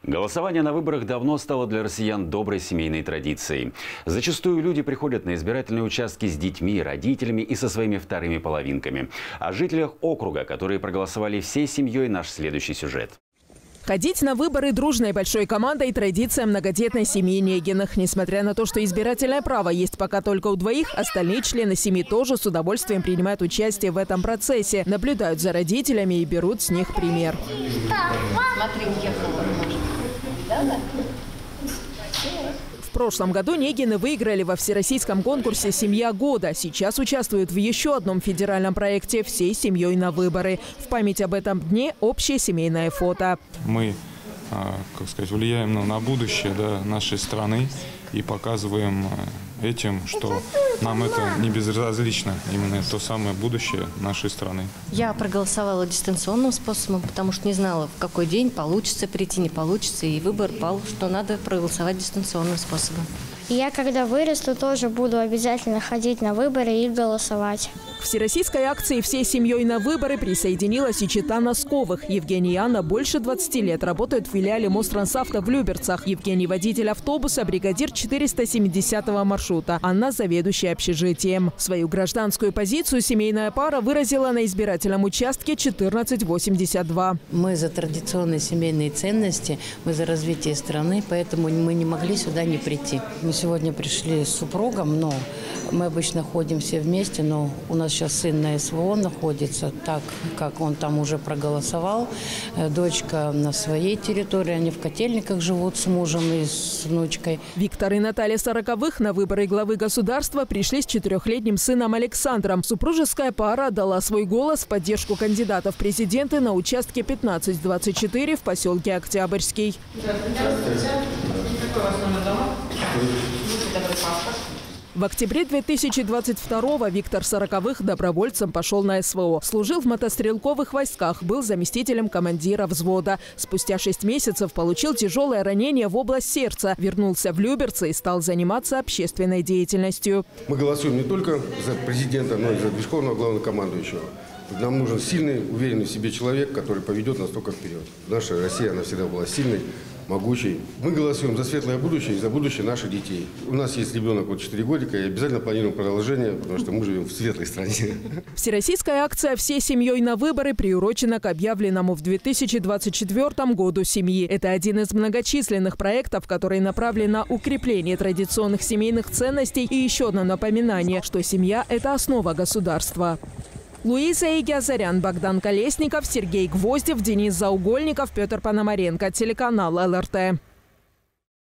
Голосование на выборах давно стало для россиян доброй семейной традицией. Зачастую люди приходят на избирательные участки с детьми, родителями и со своими вторыми половинками. О жителях округа, которые проголосовали всей семьей, наш следующий сюжет. Ходить на выборы дружной большой командой – традиция многодетной семьи Негиных. Несмотря на то, что избирательное право есть пока только у двоих, остальные члены семьи тоже с удовольствием принимают участие в этом процессе, наблюдают за родителями и берут с них пример. Смотри, уехала. В прошлом году Негины выиграли во всероссийском конкурсе «Семья года». Сейчас участвуют в еще одном федеральном проекте «Всей семьей на выборы». В память об этом дне общее семейное фото. Мы, влияем на будущее нашей страны и показываем этим, что нам это не безразлично, именно то самое будущее нашей страны. Я проголосовала дистанционным способом, потому что не знала, в какой день получится прийти, не получится. И выбор пал, что надо проголосовать дистанционным способом. Я, когда вырасту, тоже буду обязательно ходить на выборы и голосовать. К всероссийской акции «Всей семьей на выборы» присоединилась и чета Носковых. Евгений и Анна больше 20 лет работают в филиале Мострансавто в Люберцах. Евгений – водитель автобуса, бригадир 470-го маршрута. Анна – заведующая общежитием. Свою гражданскую позицию семейная пара выразила на избирательном участке 1482. Мы за традиционные семейные ценности, мы за развитие страны, поэтому мы не могли сюда не прийти. Мы сегодня пришли с супругом, но мы обычно ходим все вместе, но у нас сейчас сын на СВО находится, так как он там уже проголосовал. Дочка на своей территории, они в Котельниках живут с мужем и с внучкой. Виктор и Наталья Сороковых на выборы главы государства пришли с 4-летним сыном Александром. Супружеская пара дала свой голос в поддержку кандидата в президенты на участке 1524 в поселке Октябрьский. Какой у вас номер дома? В октябре 2022-го Виктор Сороковых добровольцем пошел на СВО. Служил в мотострелковых войсках, был заместителем командира взвода. Спустя 6 месяцев получил тяжелое ранение в область сердца. Вернулся в Люберцы и стал заниматься общественной деятельностью. Мы голосуем не только за президента, но и за верховного главнокомандующего. Нам нужен сильный, уверенный в себе человек, который поведет нас только вперед. Наша Россия, она всегда была сильной, могучей. Мы голосуем за светлое будущее и за будущее наших детей. У нас есть ребенок 4 годика, и обязательно планируем продолжение, потому что мы живем в светлой стране. Всероссийская акция «Всей семьей на выборы» приурочена к объявленному в 2024 году семьи. Это один из многочисленных проектов, который направлен на укрепление традиционных семейных ценностей и еще одно напоминание, что семья – это основа государства. Луиза Игиазарян, Богдан Колесников, Сергей Гвоздев, Денис Заугольников, Петр Пономаренко. Телеканал ЛРТ.